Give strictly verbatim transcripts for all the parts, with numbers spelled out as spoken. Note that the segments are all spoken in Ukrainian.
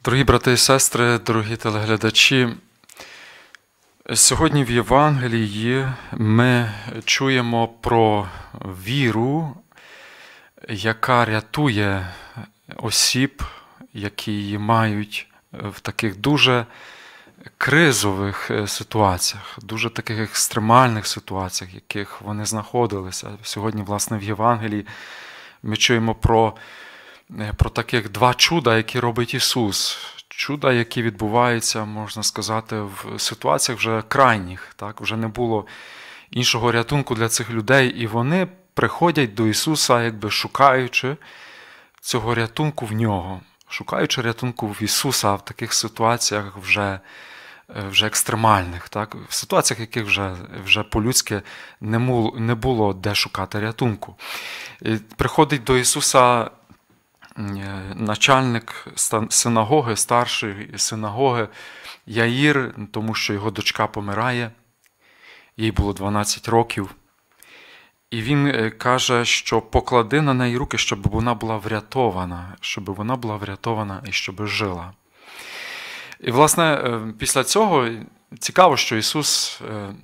Дорогі брати і сестри, дорогі телеглядачі, сьогодні в Євангелії ми чуємо про віру, яка рятує осіб, які її мають в таких дуже кризових ситуаціях, дуже таких екстремальних ситуаціях, в яких вони знаходилися. Сьогодні, власне, в Євангелії ми чуємо про Про таких два чуда, які робить Ісус. Чуда, які відбуваються, можна сказати, в ситуаціях вже крайніх. Так? Вже не було іншого рятунку для цих людей. І вони приходять до Ісуса, якби шукаючи цього рятунку в Нього. Шукаючи рятунку в Ісуса в таких ситуаціях вже, вже екстремальних. Так? В ситуаціях, яких вже, вже по-людськи не було де шукати рятунку. І приходить до Ісуса начальник синагоги, старший синагоги Яїр, тому що його дочка помирає, їй було дванадцять років. І він каже, що поклади на неї руки, щоб вона була врятована, щоб вона була врятована і щоб жила. І, власне, після цього цікаво, що Ісус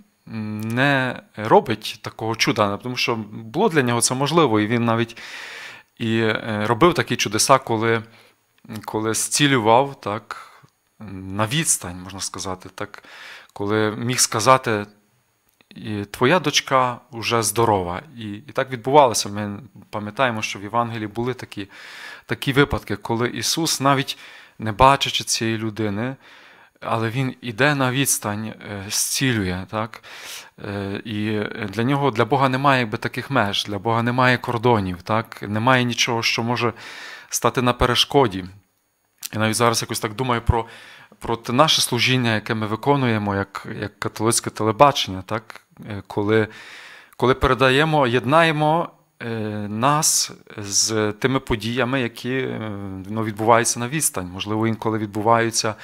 не робить такого чуда, тому що було для нього це можливо, і він навіть І робив такі чудеса, коли, коли зцілював так, на відстань, можна сказати, так, коли міг сказати, твоя дочка вже здорова. І, і так відбувалося. Ми пам'ятаємо, що в Євангелії були такі, такі випадки, коли Ісус, навіть не бачачи цієї людини, але Він іде на відстань, зцілює. Так? І для нього, для Бога немає якби таких меж, для Бога немає кордонів, так? Немає нічого, що може стати на перешкоді. І навіть зараз якось так думаю про, про те наше служіння, яке ми виконуємо, як, як католицьке телебачення, так? Коли, коли передаємо, єднаємо нас з тими подіями, які ну, відбуваються на відстань. Можливо, інколи відбуваються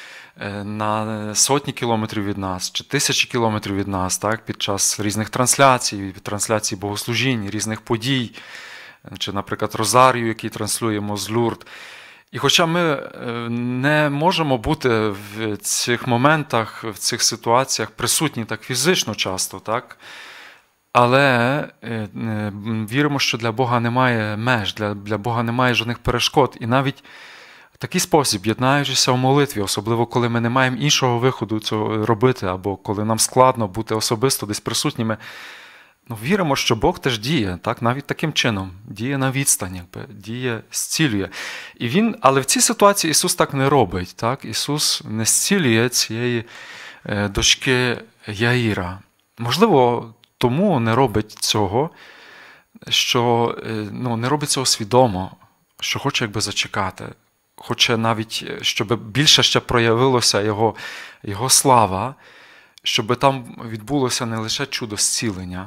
на сотні кілометрів від нас, чи тисячі кілометрів від нас, так, під час різних трансляцій, трансляцій богослужінь, різних подій, чи, наприклад, Розарію, який транслюємо з Лурд. І хоча ми не можемо бути в цих моментах, в цих ситуаціях присутні так фізично часто, так, але віримо, що для Бога немає меж, для, для Бога немає жодних перешкод. І навіть в такий спосіб, єднаючися в молитві, особливо коли ми не маємо іншого виходу цього робити, або коли нам складно бути особисто десь присутніми, ну, віримо, що Бог теж діє, так, навіть таким чином, діє на відстані, якби, діє, зцілює. І він, але в цій ситуації Ісус так не робить. Так? Ісус не зцілює цієї е, дочки Яїра. Можливо, тому не робить цього, що е, ну, не робить цього свідомо, що хоче якби зачекати. Хоче навіть, щоб більше ще проявилося його, його слава, щоб там відбулося не лише чудо зцілення,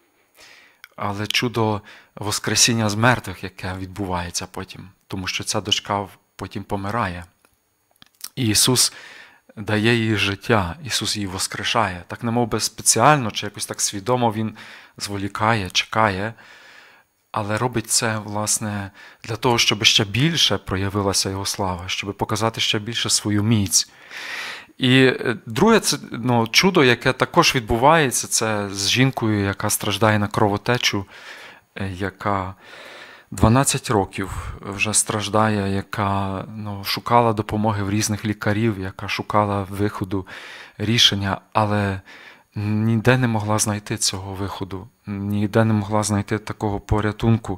але чудо воскресіння з мертвих, яке відбувається потім, тому що ця дочка потім помирає. І Ісус дає їй життя, Ісус її воскрешає. Так немов би спеціально, чи якось так свідомо Він зволікає, чекає, але робить це, власне, для того, щоб ще більше проявилася Його слава, щоб показати ще більше свою міць. І друге це, ну, чудо, яке також відбувається, це з жінкою, яка страждає на кровотечу, яка дванадцять років вже страждає, яка ну, шукала допомоги в різних лікарів, яка шукала виходу, рішення, але ніде не могла знайти цього виходу, ніде не могла знайти такого порятунку.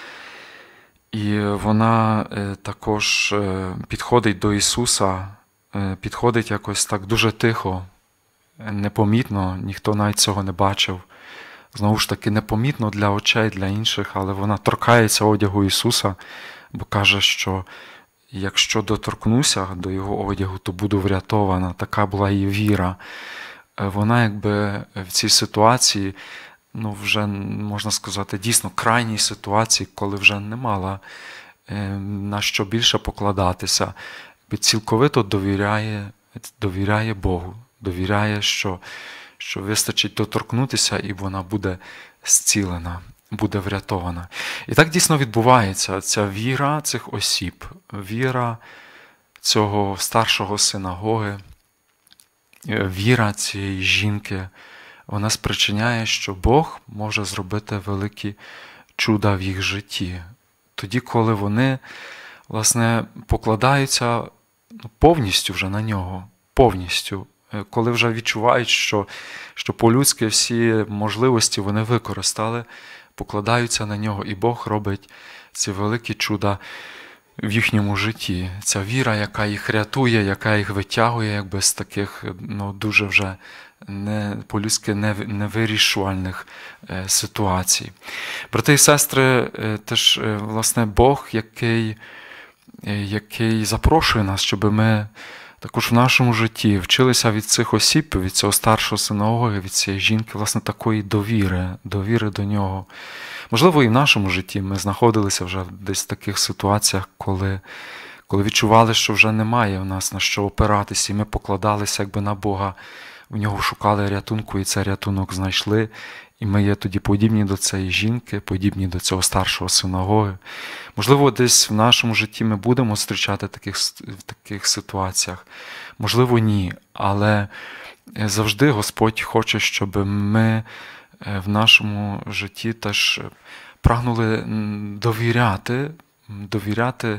І вона також підходить до Ісуса, підходить якось так дуже тихо, непомітно, ніхто навіть цього не бачив. Знову ж таки, непомітно для очей, для інших, але вона торкається одягу Ісуса, бо каже, що якщо доторкнуся до Його одягу, то буду врятована. Така була її віра. Вона якби в цій ситуації, ну вже, можна сказати, дійсно крайній ситуації, коли вже не мала на що більше покладатися, цілковито довіряє, довіряє Богу, довіряє, що, що вистачить доторкнутися, і вона буде зцілена, буде врятована. І так дійсно відбувається ця віра цих осіб, віра цього старшого синагоги, віра цієї жінки, вона спричиняє, що Бог може зробити великі чуда в їх житті. Тоді, коли вони, власне, покладаються повністю вже на нього, повністю, коли вже відчувають, що, що по-людськи всі можливості вони використали, покладаються на нього, і Бог робить ці великі чуда в їхньому житті. Ця віра, яка їх рятує, яка їх витягує якби з таких, ну, дуже вже не, по-людськи невирішувальних е, ситуацій. Брати і сестри, е, теж, е, власне, Бог, який, е, який запрошує нас, щоб ми також в нашому житті вчилися від цих осіб, від цього старшого синагоги, від цієї жінки, власне, такої довіри, довіри до нього. Можливо, і в нашому житті ми знаходилися вже десь в таких ситуаціях, коли, коли відчували, що вже немає в нас на що опиратися, і ми покладалися якби на Бога, в нього шукали рятунку, і цей рятунок знайшли. І ми є тоді подібні до цієї жінки, подібні до цього старшого синагоги. Можливо, десь в нашому житті ми будемо зустрічати таких, в таких ситуаціях. Можливо, ні. Але завжди Господь хоче, щоб ми в нашому житті теж прагнули довіряти, довіряти,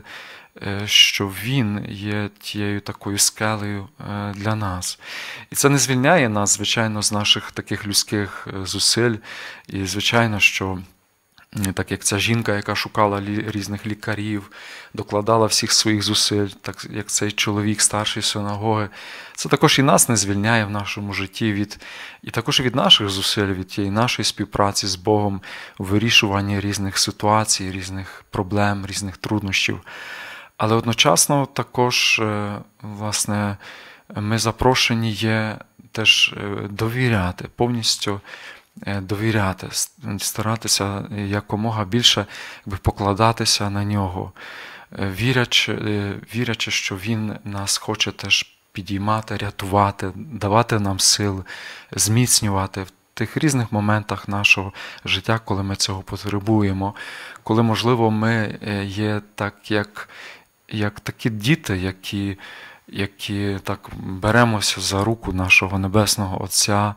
що Він є тією такою скелею для нас. І це не звільняє нас, звичайно, з наших таких людських зусиль. І, звичайно, що так як ця жінка, яка шукала різних лікарів, докладала всіх своїх зусиль, так як цей чоловік, старший синагоги, це також і нас не звільняє в нашому житті від, і також від наших зусиль, від тієї нашої співпраці з Богом у вирішуванні різних ситуацій, різних проблем, різних труднощів. Але одночасно також, власне, ми запрошені є теж довіряти, повністю довіряти, старатися якомога більше якби, покладатися на нього, вірячи, вірячи, що Він нас хоче теж підіймати, рятувати, давати нам сил, зміцнювати в тих різних моментах нашого життя, коли ми цього потребуємо, коли, можливо, ми є так, як, як такі діти, які, які так беремося за руку нашого Небесного Отця,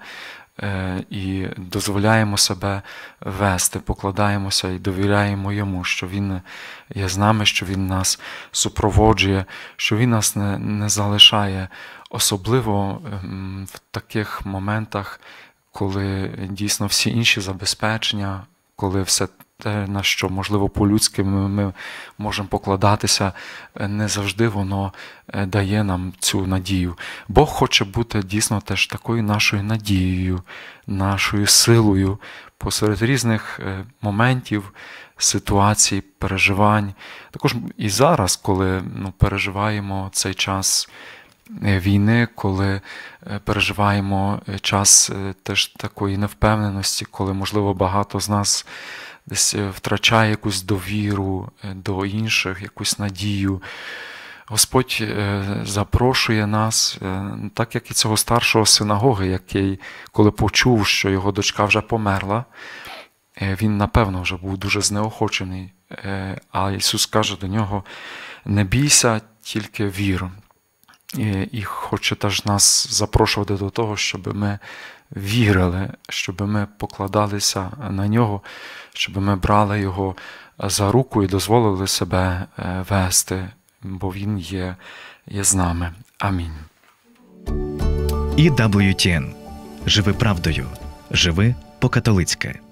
і дозволяємо себе вести, покладаємося і довіряємо Йому, що Він є з нами, що Він нас супроводжує, що Він нас не, не залишає, особливо в таких моментах, коли дійсно всі інші забезпечення, коли все те, на що, можливо, по-людськи ми, ми можемо покладатися, не завжди воно дає нам цю надію. Бог хоче бути дійсно теж такою нашою надією, нашою силою посеред різних моментів, ситуацій, переживань. Також і зараз, коли ну, переживаємо цей час війни, коли переживаємо час теж такої невпевненості, коли, можливо, багато з нас десь втрачає якусь довіру до інших, якусь надію. Господь запрошує нас, так як і цього старшого синагоги, який, коли почув, що його дочка вже померла, він, напевно, вже був дуже знеохочений. А Ісус каже до нього: не бійся, тільки вір. І хоче теж нас запрошувати до того, щоб ми вірили, щоб ми покладалися на Нього, щоб ми брали Його за руку і дозволили себе вести, бо Він є, є з нами. Амінь. і дабл ю ті ен. Живи правдою. Живи по-католицьки.